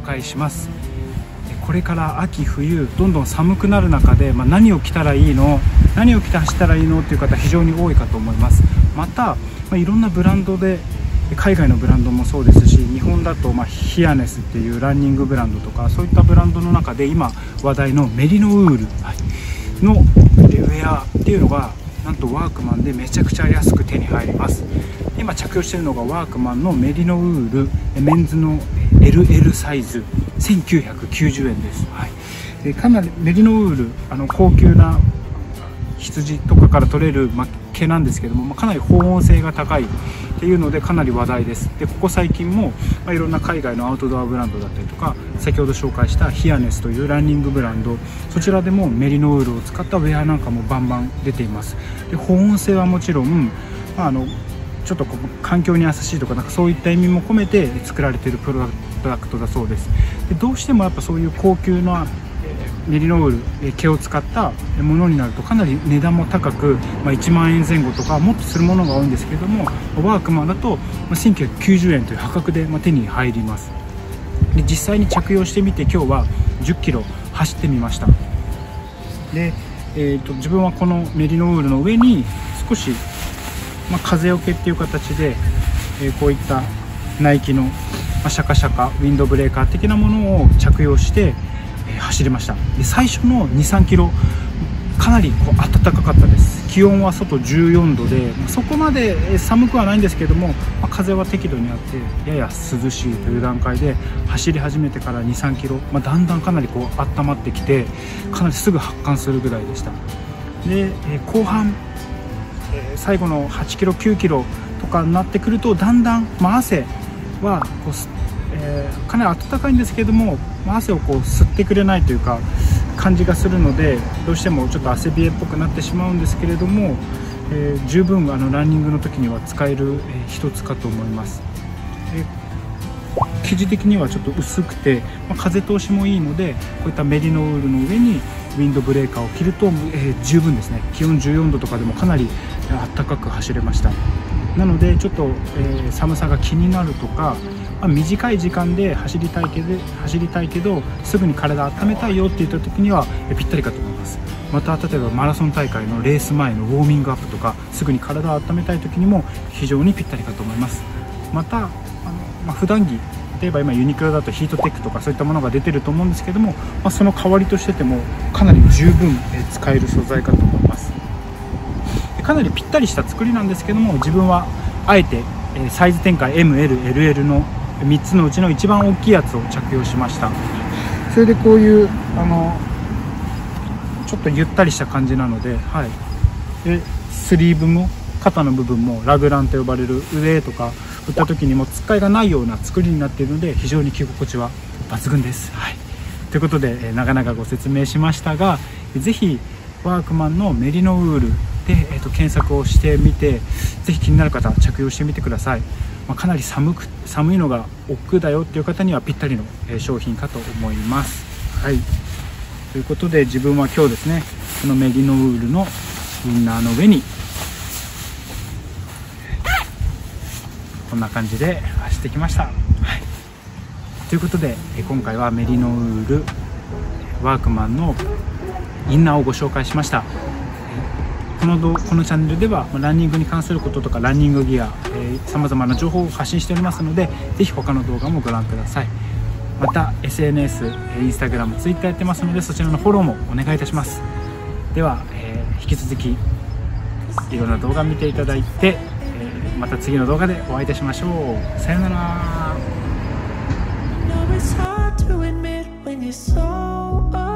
介します。これから秋冬どんどん寒くなる中で、何を着たらいいの、何を着て走ったらいいのっていう方非常に多いかと思います。また、いろんなブランドで、海外のブランドもそうですし、日本だとヒアネスっていうランニングブランドとか、そういったブランドの中で今話題のメリノウールのウェアっていうのがなんとワークマンでめちゃくちゃ安く手に入ります。今着用しているのがワークマンのメリノウールメンズの LL サイズ1990円です。でかなりメリノウール高級な羊とかから取れる毛なんですけども、かなり保温性が高いっていうのでかなり話題です。でここ最近も、いろんな海外のアウトドアブランドだったりとか、先ほど紹介したヒアネスというランニングブランド、そちらでもメリノウールを使ったウェアなんかもバンバン出ています。で保温性はもちろん、ちょっと環境に優しいとか、そういった意味も込めて作られているプロダクトだそうです。でどうしてもやっぱそういう高級なメリノウール毛を使ったものになるとかなり値段も高く、1万円前後とかもっとするものが多いんですけれども、ワークマンだと1990円という破格で手に入ります。で実際に着用してみて今日は10キロ走ってみました。で、自分はこのメリノウールの上に少し、風よけっていう形で、こういったナイキの、シャカシャカウィンドブレーカー的なものを着用して走りました。で最初の 2,3 キロかなり暖かかったです。気温は外14度でそこまで寒くはないんですけども、風は適度にあってやや涼しいという段階で走り始めてから 2,3 キロ、だんだんかなり温まってきて、かなりすぐ発汗するぐらいでした。で後半最後の8キロ9キロとかになってくるとだんだん、汗はかなり暖かいんですけども、汗を吸ってくれないというか感じがするので、どうしてもちょっと汗冷えっぽくなってしまうんですけれども、十分ランニングの時には使える一つかと思います。生地的にはちょっと薄くて、風通しもいいので、こういったメリノウールの上にウィンドブレーカーを着ると、十分ですね。気温14度とかでもかなり暖かく走れました。なのでちょっと、寒さが気になるとか、短い時間で走りたいけどすぐに体温めたいよっていった時にはぴったりかと思います。また例えばマラソン大会のレース前のウォーミングアップとか、すぐに体を温めたい時にも非常にぴったりかと思います。また普段着、例えば今ユニクロだとヒートテックとかそういったものが出てると思うんですけども、その代わりとしてもかなり十分使える素材かと思います。かなりぴったりした作りなんですけども、自分はあえてサイズ展開 ML、LL の3つのうちの一番大きいやつを着用しました。それでこういうちょっとゆったりした感じなので、でスリーブも肩の部分もラグランと呼ばれる上とか打った時にもつっかえがないような作りになっているので、非常に着心地は抜群です。ということで長々ご説明しましたが、ぜひワークマンのメリノウールで、検索をしてみて、ぜひ気になる方は着用してみてください。かなり寒いのが億劫だよっていう方にはぴったりの商品かと思います。ということで自分は今日ですね、このメリノウールのインナーの上にこんな感じで走ってきました。ということで今回はメリノウールワークマンのインナーをご紹介しました。このチャンネルではランニングに関することとかランニングギア、さまざまな情報を発信しておりますので、ぜひ他の動画もご覧ください。また SNS、インスタグラム、ツイッターやってますので、そちらのフォローもお願いいたします。では、引き続きいろんな動画見ていただいて、また次の動画でお会いいたしましょう。さよなら。